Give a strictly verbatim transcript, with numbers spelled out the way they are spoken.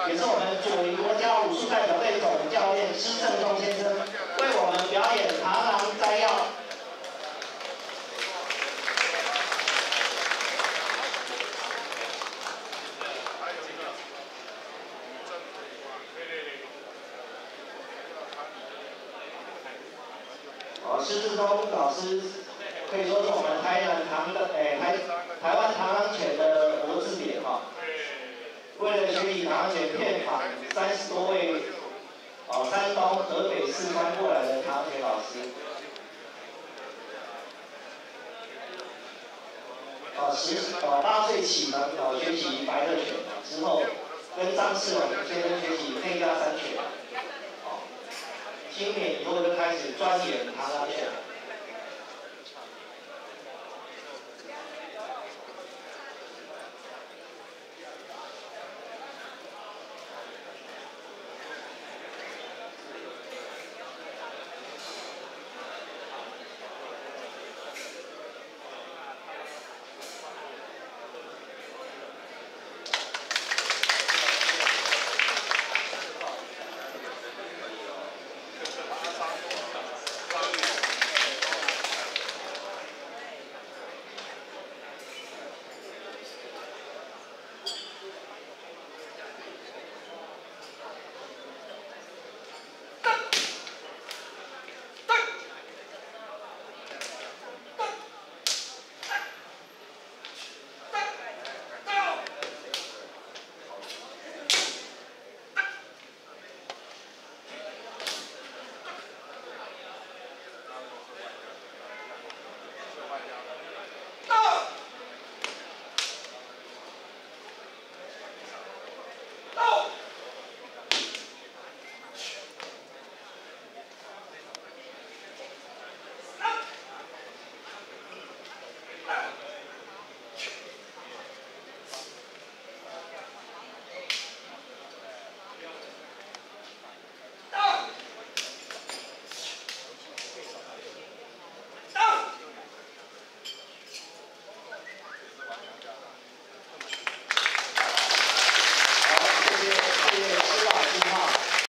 也是我们左营国家武术代表队总教练施正中先生，为我们表演螳螂摘要。 哦，施志忠老师可以说是我们台南螳的，诶、台台湾螳螂拳的活字典哈。为了学习螳螂拳，遍访三十多位，哦，山东、河北、四川过来的螳螂拳老师。哦，十哦八岁起呢，哦学习白热拳，之后跟张世勇先生学习内家三拳。 今年以后就开始钻研螳螂拳。 啊！